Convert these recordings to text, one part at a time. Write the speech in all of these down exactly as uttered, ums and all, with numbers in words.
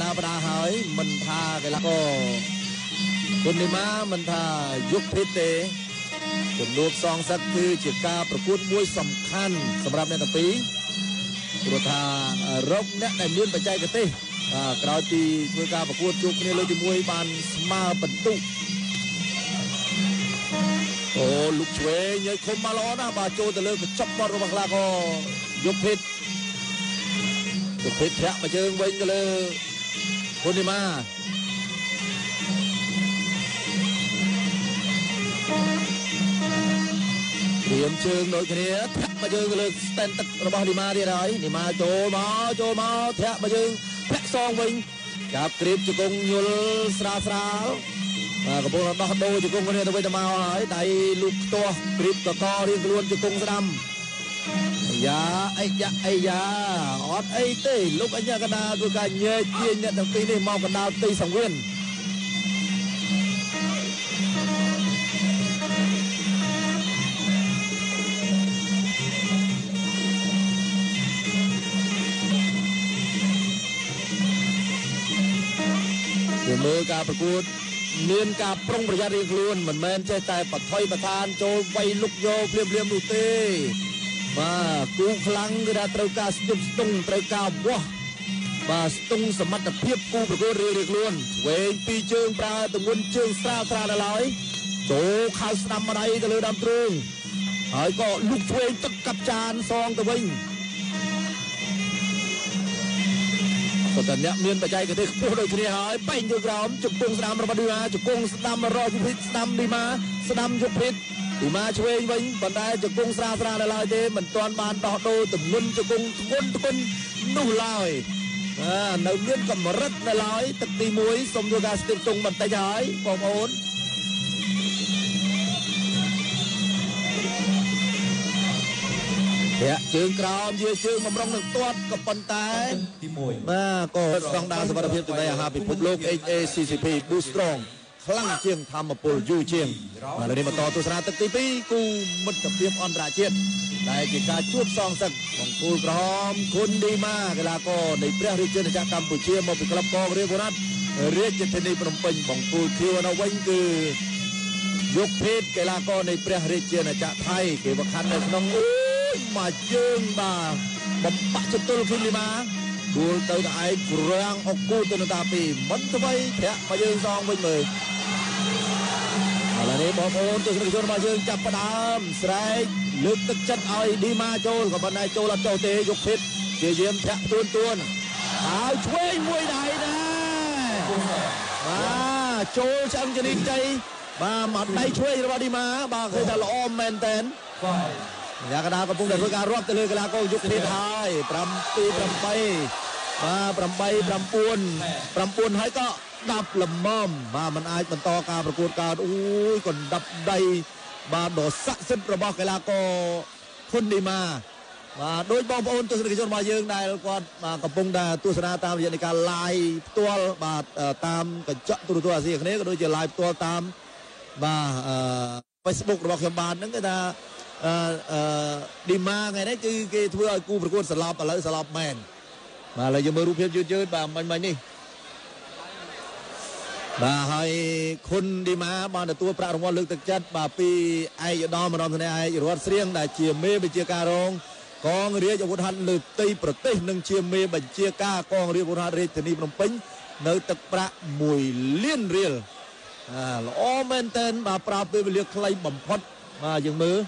ការបដាហើយមិនថាកីឡាករគុណនីម៉ាមិនថាយុគភេទទេជំនួបសងសឹកគឺជាការប្រកួតមួយសំខាន់សម្រាប់អ្នកទាំងពីរព្រោះថារកអ្នកដែលមានបច្ចេកទេសក្រោយពីធ្វើការប្រកួតជួបគ្នាលើកទីមួយបានស្មើបន្ទុកអូលុកឆ្វេងញ៉ៃខុំមកល្អណាស់បាទចូលទៅលើកញ្ចប់បត់របស់កីឡាករយុគភេទយុគភេទធាក់មកជើងវិញទៅលើគុណនីម៉ាត្រៀមជើងដូចគ្នាធាក់មកជើងទៅលើស្តែនទឹករបស់នីម៉ាទៀតហើយនីម៉ាចូលមកចូលមកធាក់មកជើងធាក់សងវិញចាប់គ្រីបជង្គង់យល់ស្រាលស្រាលបាទកំពុងដោះដូរជង្គង់គ្នាទៅវិញទៅមកហើយដៃលូកខ្ទាស់គ្រីបកករៀងខ្លួនជង្គង់ស្ដាំអាយ៉ាអីយ៉ាអីយ៉ាអត់អីទេលោកអញ្ញាកណ្ដាលធ្វើការញែកទាញអ្នកទាំងពីរនេះមកកណ្ដាលទីសង្វៀនមើលការប្រកួតមានការប្រុងប្រយ័ត្នរៀងខ្លួនមិនមែនចេះតែបថុយបឋានចូលវៃលុកយកភ្លាមភ្លាមនោះទេបាទគូខ្លាំងគឺថាត្រូវការស្ទប់ស្ទង់ត្រូវការវាស់បាទស្ទង់សមត្ថភាពគូប្រកួតរៀងរៀងខ្លួនវែងពីរជើងប្រើទម្ងន់ជើងស្រាលស្រាលដល់ហើយចូលខោស្ដាំម្ដាយទៅលើដើមទ្រូងហើយក៏លុកឆ្វេងទឹកកាប់ចានសងទៅវិញតែអ្នកមានបច្ចេកទេសខ្ពស់ដូចគ្នាហើយបែងទៅក្រោមជង្គង់ស្ដាំរបស់ឌីម៉ាជង្គង់ស្ដាំរកយុភិតស្ដាំឌីម៉ាស្ដាំយុភិតឌីម៉ាឆ្វេងវិញប៉ុន្តែជង្គង់ស្រាលស្រាលនៅឡើយទេមិនទាន់បានដោះដូរទម្ងន់ជង្គង់ធ្ងន់ធ្ងន់នោះឡើយនៅមានកម្រិតនៅឡើយទឹកទីមួយសូមធ្វើការស្ទាបទង់បន្តិចហើយបងប្អូនធាក់ជើងក្រោមយាជើងបំរុងនឹងទាត់ក៏ប៉ុន្តែទីមួយបាទក៏ស្តង់ដារសុវត្ថិភាពចំណីអាហារពិភពលោក H A C C P Boost Strong ខ្លាំងជាងធម្មពលយូរជាងបាទនេះបន្តទស្សនាទឹកទីពីរគូមិត្តភាពអន្តរជាតិដែលជាការជួបសងសឹកបង្គោលក្រហមគុណឌីម៉ាកីឡាករនៃព្រះរាជាណាចក្រកម្ពុជាមកពីក្លឹបកងរាជបុរៈរាជធានីភ្នំពេញបង្គោលខៀវនៅវិញគឺយុគភេទកីឡាករនៃព្រះរាជាណាចក្រថៃគេវខណ្ឌនៅក្នុងមកជើងបាទបំបាក់ចតុលគុណនីម៉ាគួរទៅតែឯងក្រាំងអុកគូទៅនៅតាពីមិនថ្មីធាក់មកយើងសងវិញមើលឥឡូវនេះបងប្អូនទស្សនិកជនរបស់យើងចាប់ផ្ដើមស្រែកលើកទឹកចិត្តឲ្យឌីម៉ាចូលក៏ប៉ុន្តែចូលអត់ចូលទេយុគភេទជាយាមធាក់ទួនទួនហើយឆ្វេងមួយដៃដែរបាទចូលឆ្អឹងជនីជ័យបាទមកដៃឆ្វេងរបស់ឌីម៉ាបាទឃើញថាល្អមែនតើយ៉ាងកណ្ដាលកំពុងតែធ្វើការរាប់ទៅលើកីឡាករយុគភេទហើយ7 8បាទ8 9 9ហើយក៏ដប់លំមបាទมันអាចបន្តការប្រកួតកើតអូយកណ្ដាប់ដៃបាទដ៏ស័ក្តិសិទ្ធិរបស់កីឡាករគុណឌីម៉ាបាទដោយបងប្អូនទស្សនិកជនរបស់យើងដែលគាត់កំពុងតែទស្សនាតាមរយៈនៃការ live ផ្ទាល់បាទតាមកញ្ចក់ទូរទស្សន៍អាស៊ីអាគ្នេយ៍ក៏ដូចជា live ផ្ទាល់តាមបាទ Facebook របស់ខ្ញុំបាទហ្នឹងគឺថាអឺអឺឌីម៉ាថ្ងៃនេះគឺគេធ្វើឲ្យគូប្រកួតសឡប់ឥឡូវសឡប់មែនបាទឥឡូវយើងមើលរូបភាពយឺតយឺតបាទមិញមិញនេះបាទហើយគុណឌីម៉ាបានទទួលប្រាក់រង្វាន់លើកទឹកចិត្តបាទពីឯកឧត្តមរំធានាឯករដ្ឋស្រៀងដែលជាមេបញ្ជាការរងកងរាជអាវុធហត្ថលើផ្ទៃប្រទេសនិងជាមេបញ្ជាការកងរាជអាវុធហត្ថរាជធានីភ្នំពេញនៅទឹកប្រាក់មួយលានរៀលអាល្អមែនតើបាទប្រើពេលវេលាខ្លីបំផុតបាទយើងមើល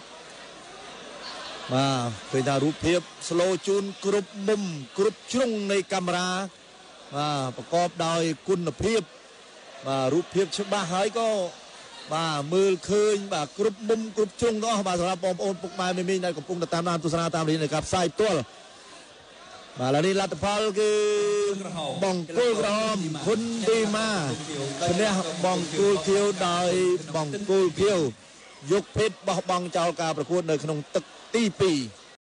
បាទឃើញថារូបភាព slow ជូនគ្រប់មុំគ្រប់ជ្រុងនៃកាមេរ៉ាបាទប្រកបដោយគុណភាពបាទរូបភាពច្បាស់ហើយក៏បាទមើលឃើញបាទគ្រប់មុំគ្រប់ជ្រុងទាំងអស់បាទសម្រាប់បងប្អូនពុកម៉ែមីមីដែលកំពុងតែតាមដានទស្សនាតាមរយៈនៃការផ្សាយផ្ទាល់បាទឥឡូវនេះលទ្ធផលគឺបង្គោលក្រហមគុណឌីម៉ាឈ្នះបង្គោលខៀវដោយបង្គោលខៀវយុគភេទបោះបង់ចោលការប្រកួតនៅក្នុងទឹកទីពីរ